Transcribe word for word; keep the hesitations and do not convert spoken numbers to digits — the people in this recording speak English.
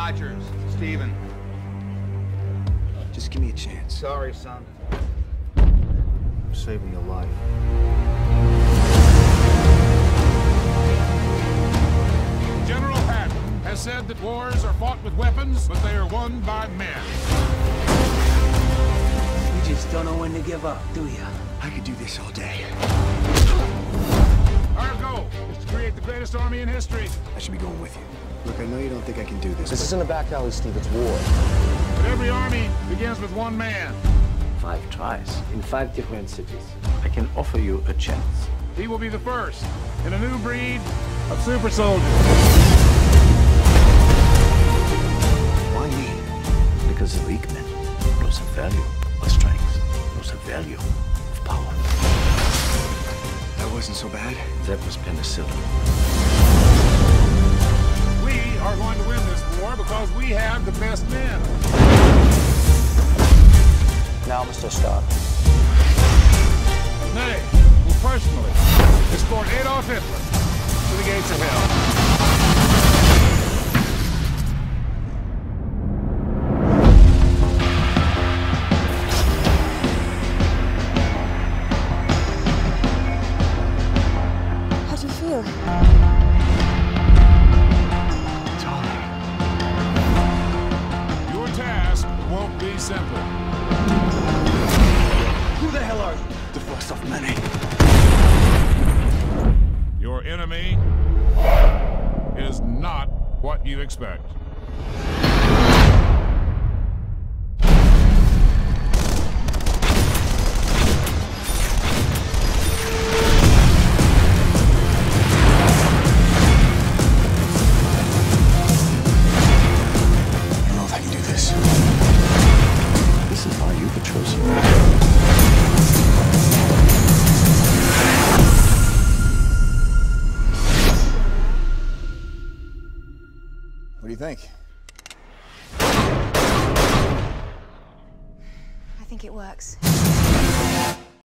Rogers, Steven. Just give me a chance. Sorry, son. I'm saving your life. General Patton has said that wars are fought with weapons, but they are won by men. You just don't know when to give up, do you? I could do this all day. Our goal is to create the greatest army in history. I should be going with you. Look, I know you don't think I can do this. This but... isn't a back alley, Steve. It's war. But every army begins with one man. Five tries in five different cities. I can offer you a chance. He will be the first in a new breed of super soldiers. Why me? Because the weak men knows the value of strength, knows the value of power. That wasn't so bad. That was penicillin. We are going to win this war because we have the best men. Now, Mister Stark. Nay, will personally escort Adolf Hitler to the gates of hell. How do you feel? It's all right. Your task won't be simple. Who the hell are you? The first of many. Your enemy is not what you expect. I don't know if I can do this. This is why you were chosen. What do you think? I think it works.